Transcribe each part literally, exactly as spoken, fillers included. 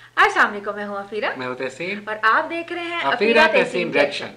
अस्सलाम वालेकुम, मैं हूँ अफीरा। मैं हूँ तहसीन और आप देख रहे हैं अफीरा तहसीन रिएक्शन।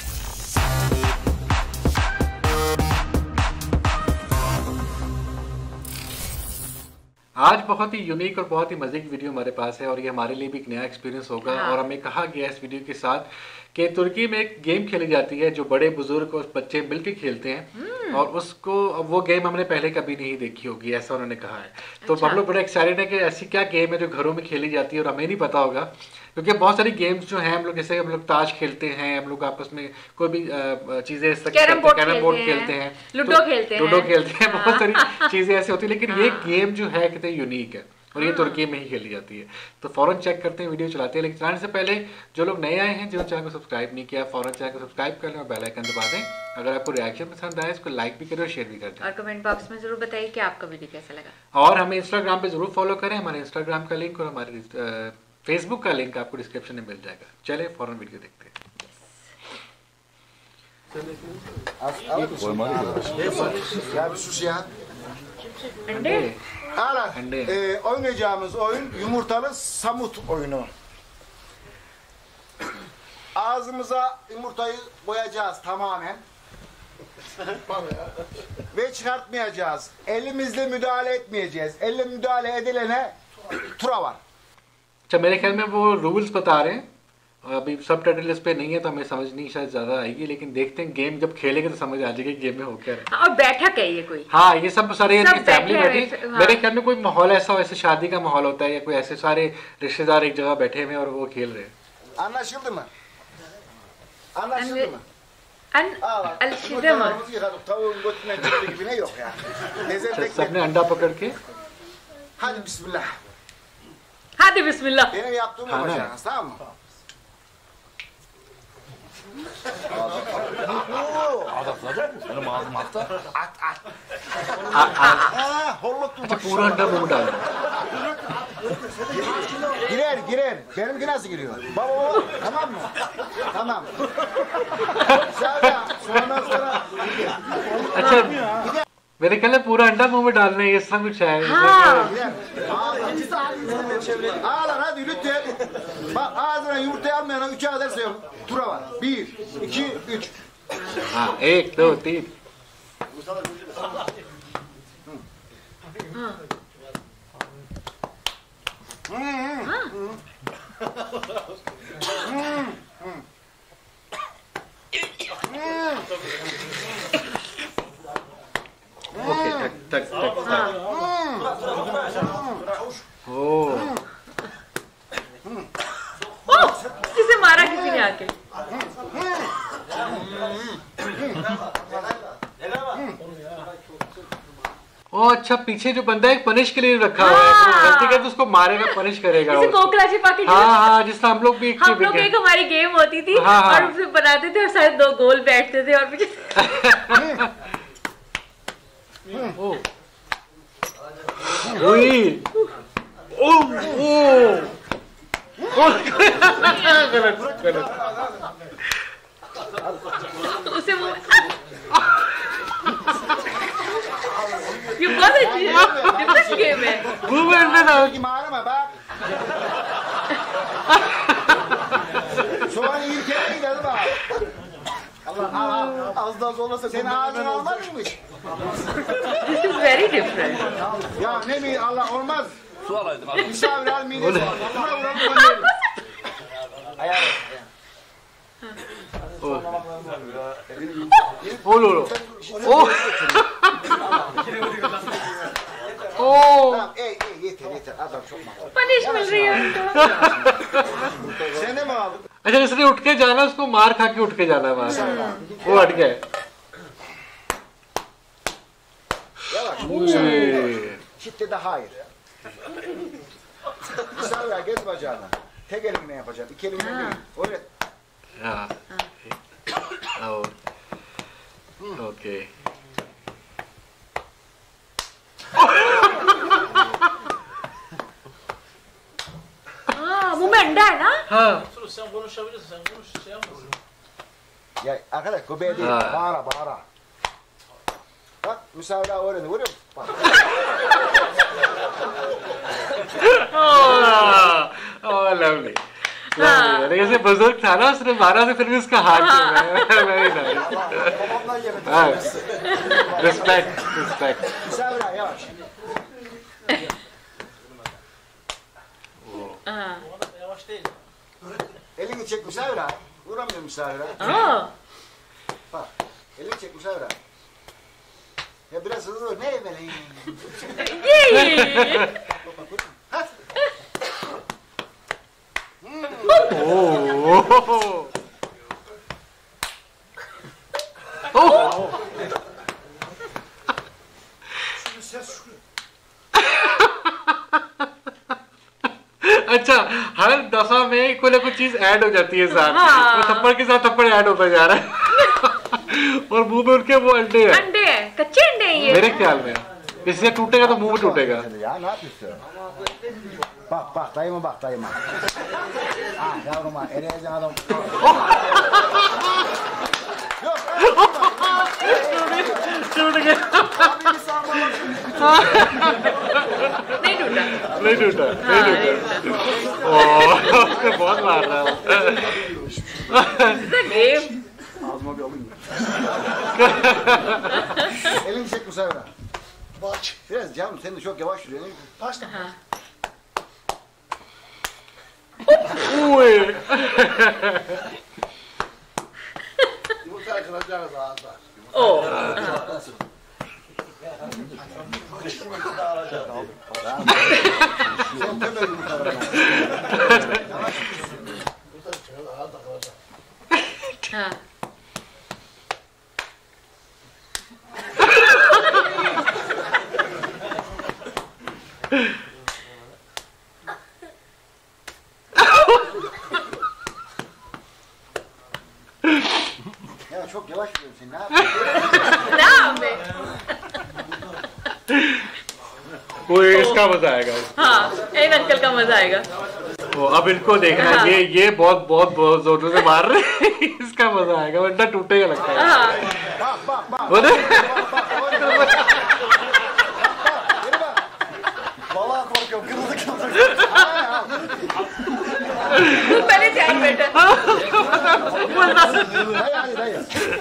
आज बहुत ही यूनिक और बहुत ही मजे की वीडियो हमारे पास है और ये हमारे लिए भी एक नया एक्सपीरियंस होगा। हाँ। और हमें कहा गया इस वीडियो के साथ कि तुर्की में एक गेम खेली जाती है जो बड़े बुजुर्ग और बच्चे मिलकर खेलते हैं और उसको वो गेम हमने पहले कभी नहीं देखी होगी, ऐसा उन्होंने कहा है। तो अच्छा। हम लोग बड़े एक्साइटेड है कि ऐसी क्या गेम है जो घरों में खेली जाती है और हमें नहीं पता होगा, क्योंकि बहुत सारी गेम्स जो हैं हम लोग जैसे हम लोग ताश खेलते हैं, हम लोग आपस में कोई भी चीजें कैरम बोर्ड खेलते हैं, लूडो खेलते हैं लूडो खेलते हैं बहुत सारी चीजें ऐसी होती है, लेकिन ये गेम जो है कितनी यूनिक है और ये तुर्की में ही खेली जाती है। तो फौरन चेक करते हैं, वीडियो चलाते हैं। लेकिन चलाने से पहले जो लोग नए आए हैं, जिन्होंने चैनल को सब्सक्राइब नहीं किया, फौरन चैनल को सब्सक्राइब कर लें और बेल आइकन दबा दें। अगर आपको रिएक्शन पसंद आए इसको लाइक भी करें और शेयर भी कर दें और कमेंट बॉक्स में जरूर बताइए कि आपका वीडियो कैसा लगा। और हमें इंस्टाग्राम पे जरूर फॉलो करें, हमारे इंस्टाग्राम का लिंक और हमारे फेसबुक का लिंक आपको डिस्क्रिप्शन में मिल जाएगा। चले फौरन वीडियो देखते हैं। अंडे Evet, e, oynayacağımız oyun yumurtalı samut oyunu. Ağzımıza yumurtayı koyacağız tamamen. Ve çıkartmayacağız. Elimizle müdahale etmeyeceğiz. Elle müdahale edilene tura var. अच्छा, मेरे ख्याल में वो रूल्स बता रहे हैं। अभी सब टाइटल इस पे नहीं है तो हमें समझ नहीं शायद ज्यादा आएगी, लेकिन देखते हैं गेम जब खेलेंगे तो समझ आ जाएगी गेम में हो क्या रहा है। और बैठक है ये कोई? हाँ, ये सब सारे फैमिली बैठी। हाँ। मेरे ख्याल में कोई माहौल ऐसा वैसे शादी का माहौल होता है या कोई ऐसे सारे रिश्तेदार एक जगह बैठे हुए और वो खेल रहे हैं। Anlaşıldı mı? Anlaşıldı mı? Anlaşıldı mı? Tavuğun götüne çıktı gibi ne yok yani. सबने अंडा पकड़ के hadi bismillah. Hadi bismillah. Benim yaptığımı yapacaksınız, tamam mı? Benim ağzım attı. At at. अच्छा पूरा अंडा मुंह में डाल। Girer girer. Benimki nasıl giriyor? Baba baba. Tamam mı? Tamam. Sonra sonra sonra. अच्छा मेरे ख्याल में पूरा अंडा मुंह में डालना है, ये सब कुछ है। Ağlar hadi lütfen. Bak ağzına yumurtayı almayana üçe kadar sayıyorum. Tura var. Bir, iki, üç. हाँ एक दो तीन। ओके तक तक तक ओह किसे मारा किसी ने आके? ओ अच्छा, पीछे जो बंदा है पनिश के लिए रखा हुआ है, तो गलती करे तो उसको मारेगा, पनिश करेगा। जैसे कोकला छिपा के। हाँ हाँ, जिससे हम लोग भी हम लोग एक हमारी गेम होती थी। हाँ, और उसमें बनाते थे और सारे दो गोल बैठते थे और पीछे ओ ओ गलत गलत उसे वो ये बहुत अच्छी है, गेम है। वो मैंने ना Ki mağarama bak. Soğan iyi kere gidelim bak. Allah Allah. Az daha zorlasa senin ağzın olmaz mıymış? This is very different. Ya ne mi Allah olmaz. Su alaydın abi. Misafir al midesi var. Buna vuralım oynayalım. Ayağım. ओ लो लो ओ ओ Tamam ey ey yeter yeter adam çok mal. पनिश मिल रही है उनको। Sen de mi aldın? अच्छा, इसने उठ के जाना, उसको मार खा के उठ के जाना है वहां, वो हट गया। Yavaş. Şiddete hayır. Misafir gez bacağına. Tek elimle yapacağım. İki elimle değil. Öyle. हाँ और ओके हाँ, मुंह में अंडा है ना? हाँ Sen konuşabilirsin, sen konuş, şey yapmasın. Ya arkadaş göbeğe değil, Ha. bağıra bağıra. Bak misafir öğrendi, görüyor musun? Bak. oh, oh, lovely lovely ऐसे बुजुर्ग था ना उसने मारा से फिर भी उसका हाथ very nice respect respect Müsavira yavaş. हाँ Yavaş değil. Elini çek Müsavira. Vuramıyor Müsavira. ओह Bak. Elini çek Müsavira. Ya biraz hızlı ol. Ne böyle? ये अच्छा हर दफा में कोई ना कोई चीज ऐड हो जाती है साथ हाँ। वो थप्पड़ के साथ थप्पड़ ऐड होता जा रहा है और मुंह में उनके वो अंडे हैं अंडे हैं कच्चे अंडे हैं ये मेरे ख्याल में इससे टूटेगा तो मुंह में टूटेगा Ya ne yapıyorsun? Bak bak dayıma bak dayıma. Ah yavruma eriyeceksin adam. Yok. टूट गया नहीं टूटा नहीं टूटा नहीं टूटा ओह बहुत मार रहा है game Ağzıma bir alayım. Elini çek Müsavira. Bak. Biraz canım sen de çok yavaş yürüyorsun. Kaç tane? हाँ Uy. Yumurtayı kıracağız ağızda. Oh Yumurta alacağız. Sen tüm öldün Müsavira. Yumurta çıkacağız ağızda kıracağız. हाँ Ya çok yavaş yürüyorsun sen ne yapıyorsun? ना हमें Uy, इसका मजा आएगा हाँ इन uncle का मजा आएगा ओ, अब इनको देखना हाँ। ये ये बहुत बहुत बहुत जोरों से मार रहे हैं इसका मजा आएगा वरना टूटेगा लगता है हाँ Bak bak bak. वो देख Geri bak. Vallahi korkuyorum kırıldı kırıldı. तू पहले ध्यान बैठा Dayı hadi dayı.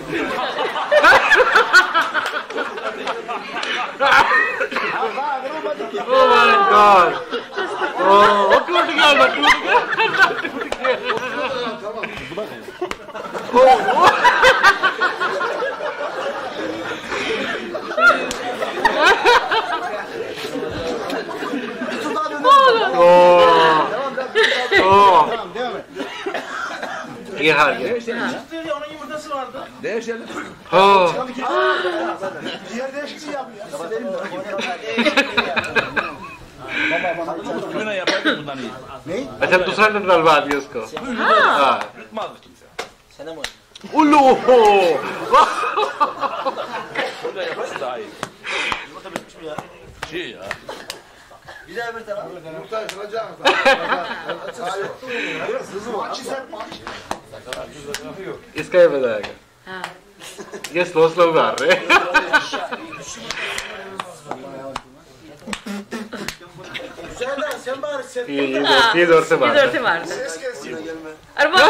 Abi daha kırılmadı ki. Oh my god oh वो टूट गया वो टूट गया टूट गया ओ Tut daha dönelim. ओ ओ Tamam devam et. ये हार गया Çıktı ya onun yumurtası vardı. ओ Diğer değişikliği yapmıyor. Benim de. Yine yapardık bundan iyi. Ne? अच्छा दूसरा डंडा डलवा दिया उसको हाँ Tutmazdı kimse. उल्लू Şöyle yaparsa daha iyi. Yumurta bitmiş mi ya? Şey ya. Güzel bir taraf. Yumurtayı kıracağım. Biraz hızlı ol. इसका ही मजा आएगा हाँ ये स्लो स्लो मार रहे हैं Serdar sen bari sen. ये ये जोर- ये जोर से मार इधर रहे से हैं मारना Ses gelsin. और वो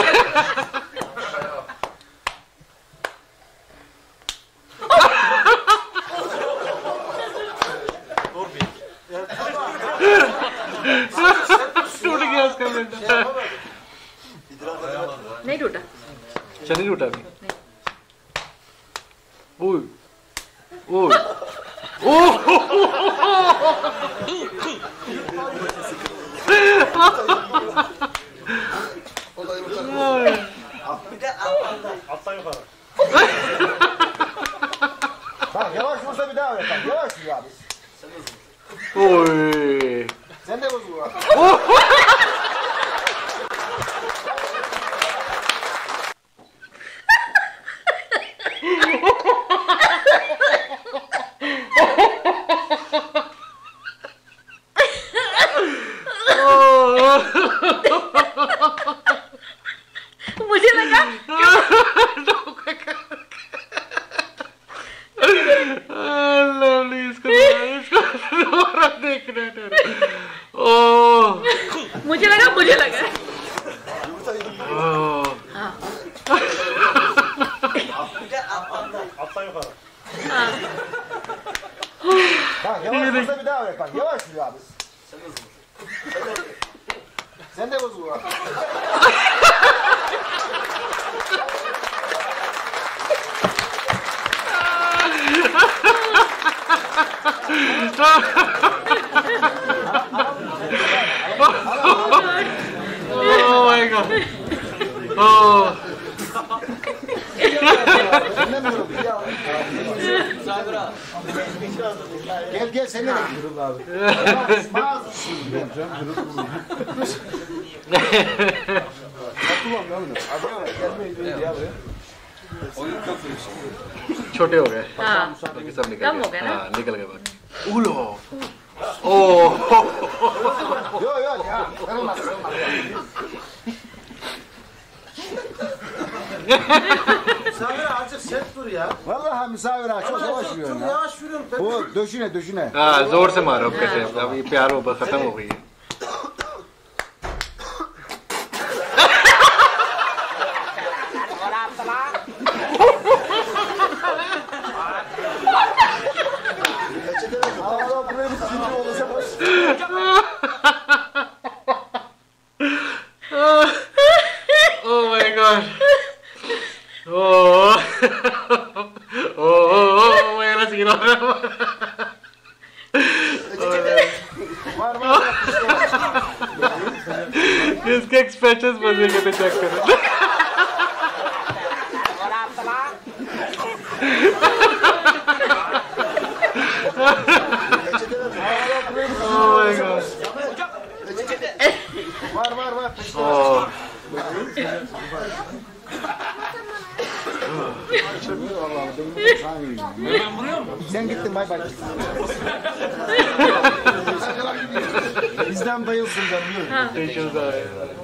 टूट गया उसका डंडा नहीं टूटा शनि टूटा भी ओए ओए Alttan yukarı. Bak yavaş vursa bir daha öyle bak. Yavaş vur abi. ओए Sen de bozul abi. मुझे लगा लवली इसको इसको दोबारा देखना है। ओह मुझे लगा मुझे लगा başlıyor abi. Sen de bozul abi. Oh my god. Oh. Gel gel sen de gidiyorum abi. छोटे हो गए हाँ सब निकल कम हो गए गए ना हाँ निकल गए बाकी उलो ओह Yo yo ya. Kırılmaz kırılmaz. Misafir azıcık sert dur ya. Vallahi misafir ha çok yavaş yürüyorsun Çok ya. yavaş yürüyorum. Ben Bu döşüne döşüne. हाँ जोर से मारो कैसे अब ये प्यार वो बस खत्म हो गई है Aa buraya bir zincir olursa boş. Oh my god oh oh oh मैं ना सीन हो रहा Var var. इसके एक्सप्रेशंस मजे के चेक करो Oh my god. Var var var. Oh. Sen gittin bay bay. Bizden bayılsın canım. Tissues आए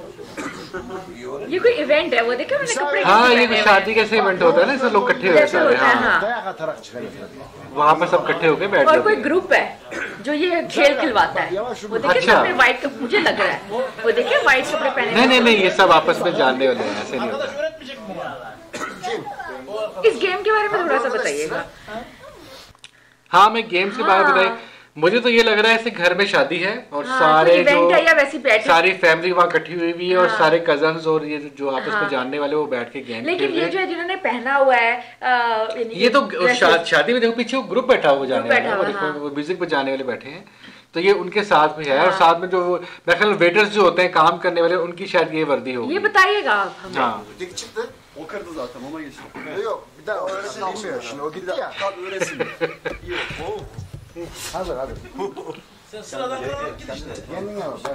ये कोई इवेंट है वो देखा मैंने कपड़े हाँ कैसे ये पहने तो हुए शादी कैसे इवेंट होता है ना सब लोग इकट्ठे होते जैसे हैं होता है हाँ हाँ Dayak atarak çıkarıyor. वहाँ पे सब इकट्ठे होके बैठ और जाते कोई हैं ग्रुप है जो ये खेल खिलवाता है वो देखिए अच्छा। सबने व्हाइट कप मुझे लग रहा है वो देखिए व्हाइट कपड़े पहने नहीं नहीं नहीं ये सब आपस में जानने वाले हैं ऐसे नहीं होता इस गेम के बारे में थोड़ा सा बताइएगा हाँ मैं गेम्स के बारे में बताई मुझे तो ये लग रहा है ऐसे घर में शादी है और हाँ, सारे कोई जो इवेंट है या वैसी बैठी सारी फैमिली वहाँ इकट्ठी हुई हुई है और हाँ। सारे कजन्स और ये जो आपस हाँ। में जानने वाले वो बैठ के गेम लेकिन खेल ये रहे जो हैं है जिन्होंने पहना हुआ है अ, यानी ये तो dresses, शा, शादी में देखो पीछे वो ग्रुप बैठा हुआ जाने बैठा वाला है, हुआ, हाँ। वो वो म्यूजिक बजाने वाले बैठे हैं तो ये उनके साथ में है और हाँ। साथ में जो वो मेरे ख्याल वेटर्स जो होते हैं काम करने वाले उनकी शायद ये वर्दी होगी ये बताइएगा आप हमें हाँ Öteki çıktı. o kırdı zaten ona geçti. Yok bir daha öğretsin bilmiyor. Şimdi o gitti ya. Tat öğretsin. Hazır hazır. Sen sıradan kalarak git işte. Kendine bak. bak.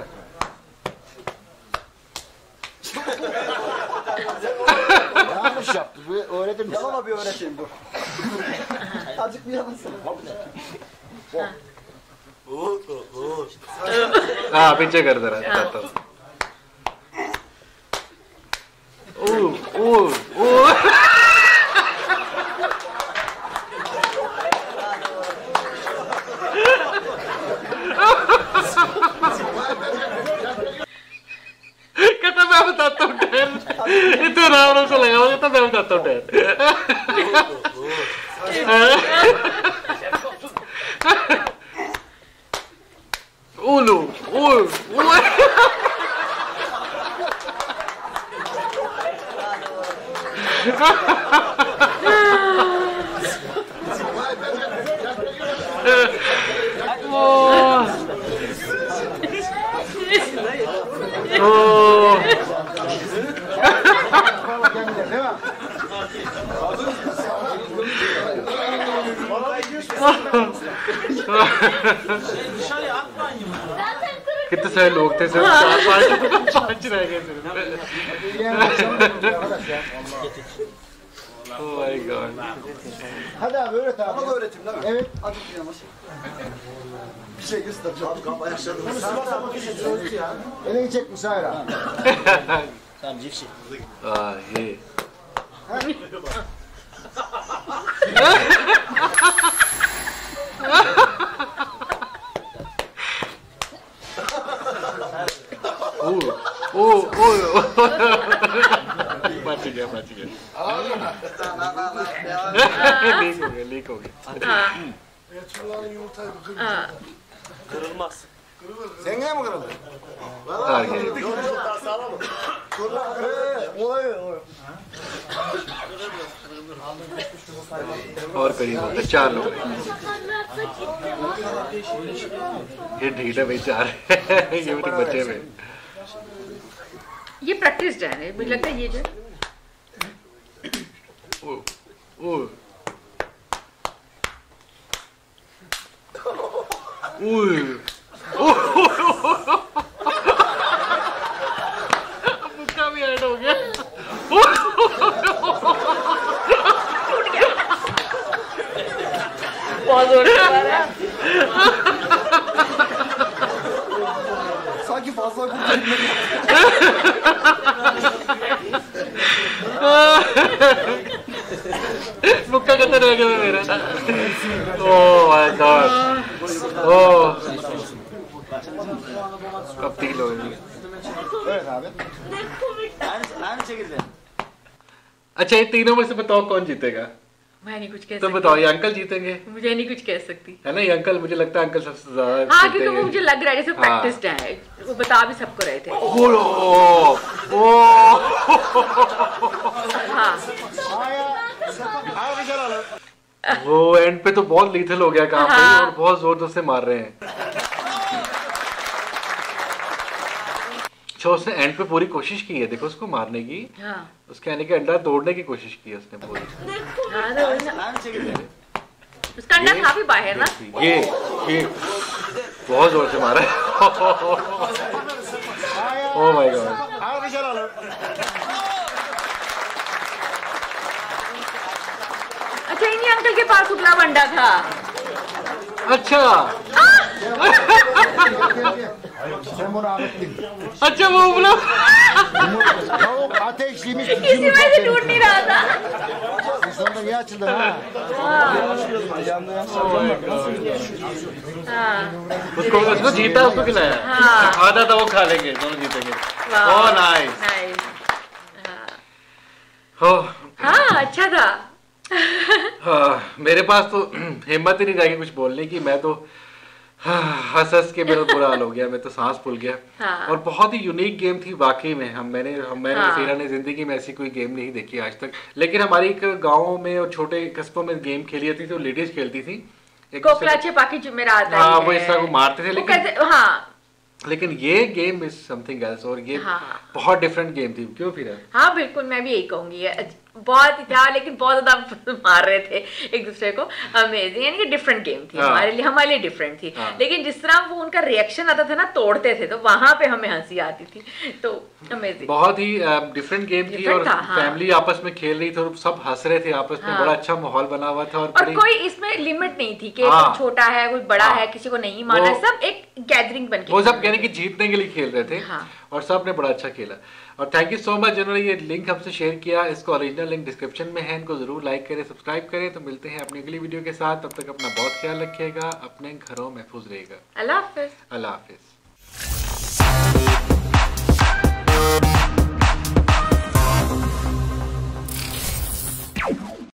Yanlış yaptı. Bu öğretim. Yalana bir öğreteyim dur. Azıcık bir yalasın. हाँ पीछे कर दे रहा था ओह ओह ओह कहता मैं बताता हूँ ठहर इतना आराम आराम से लगा हुआ कहता मैं बताता हूँ ठहर ओलो ओह ओह Oh. Kendine değil mi? कितने सारे लोग थे सिर्फ चार पाँच पाँच रह गए सिर्फ Yani arkadaş ya. Oh my god. Hadi abi öğret abi. Ona da öğreteyim değil mi? Evet. Azıcık bir yanaş. Bir şey göstereceğim. Abi kamp ayaklarını. Bunu sıvarsan bir şey çözdü ya. Elini çek Musayra. Ah ये ओह ओह ओह बच गया बच गया leak हो गया leak हो गया हाँ हाँ Kırılmaz. Zengin mi kırıldı? आ गया। Daha sağlam mı? Ee, olay olay. और करीब होता है, चार लोग ये ढीठे भाई चार ये भी तो बचे हुए। ये प्रैक्टिस है, मुझे लगता है ये जो ओ, ओ, ओए, मुक्का भी ऐड हो गया। बहुत जोर से मारा है। Sanki fazla kurtardım. मुक्का कितना रह गया मेरा? ओह माय गॉड, ओह अब तीन हो गए। Evet abi. Aynı şekilde. अच्छा ये तीनों में से बताओ कौन जीतेगा? मैं नहीं कुछ कह तो सकती। बताओ ये अंकल जीतेंगे मुझे नहीं कुछ कह सकती। है ना, ये अंकल मुझे लगता है अंकल सबसे ज्यादा हाँ, क्योंकि जीतेंगे। वो मुझे लग रहा है जैसे हाँ। प्रैक्टिस्ड है, वो बता भी सबको रहे थे। ओह ओह हाँ, Abi gel alın. वो एंड पे तो बहुत लीथल हो गया काम भाई, हाँ। और बहुत जोर जोर से मार रहे हैं। अच्छा उसने एंड पे पूरी कोशिश की है, देखो उसको मारने की, हाँ, उसके आने के अंडा तोड़ने की कोशिश की है उसने पूरी। हाँ, तो वही ना। Aynı şekilde. उसका अंडा था भी बाहर ना। ये ये बहुत जोर से मारा है। Oh my god. Abi gel alın. अच्छा इन्हीं अंकल के पास उबला हुआ अंडा था। अच्छा Sen bunu ağırttın. अच्छा वो बोला Tavuk ateşliymiş. इसी वजह से टूट नहीं रहा था। Sonunda niye açıldı ha? हाँ, उसको उसको जीता उसको खिलाया। हाँ। आधा था वो खा लेंगे, दोनों जीतेंगे। वाह। Oh nice. नाइस। हाँ, हो हाँ, अच्छा था। हाँ, मेरे पास तो हिम्मत ही नहीं जाएगी कुछ बोलने की। मैं तो हाँ, हंस हंस के मेरा बुरा हाल हो गया, मैं तो सांस फूल गया। हाँ। और बहुत ही यूनिक गेम थी वाकई में। हम मैंने हम मैंने हाँ। सीरा ने जिंदगी में ऐसी कोई गेम नहीं देखी आज तक। लेकिन हमारी एक गाँव में और छोटे कस्बों में गेम खेली जाती थी, तो लेडीज खेलती थी। एक दूसरे कोकला छेपाकी जो मेरा आता हाँ ही वो है। इस तरह को मारते थे, वो लेकिन कैसे, हाँ, लेकिन ये गेम इज समथिंग एल्स। और ये हाँ। बहुत डिफरेंट गेम थी, क्यों फिर? हाँ बिल्कुल, मैं भी यही कहूंगी। ये बहुत ही था, लेकिन बहुत ज्यादा मार रहे थे एक दूसरे को। अमेजिंग, यानी कि डिफरेंट गेम थी। हाँ। हमारे लिए हमारे लिए डिफरेंट थी। हाँ। लेकिन जिस तरह वो उनका रिएक्शन आता था ना, तोड़ते थे, तो वहां पे हमें हंसी आती थी। तो अमेजिंग, बहुत ही डिफरेंट गेम थी। Different और था, हाँ। फैमिली आपस में खेल रही थी और सब हंस रहे थे आपस में। हाँ। बड़ा अच्छा माहौल बना हुआ था। और और बड़ी कोई इसमें लिमिट नहीं थी कि हाँ। कोई छोटा है, कोई बड़ा हाँ। है, किसी को नहीं माना है। वो- सब एक गैदरिंग बन के वो सब खेलते कहने की जीतने के लिए खेल रहे थे। हाँ। और सब ने बड़ा अच्छा खेला। और थैंक यू सो मच जिन्होंने ये लिंक हमसे शेयर किया। इसको ओरिजिनल लिंक डिस्क्रिप्शन में है, इनको जरूर लाइक करें, सब्सक्राइब करें। तो मिलते हैं अपनी अगली वीडियो के साथ। तब तक अपना बहुत ख्याल रखिएगा, अपने घरों महफूज रहिएगा। अल्लाह हाफिज। अल्लाह हाफिज।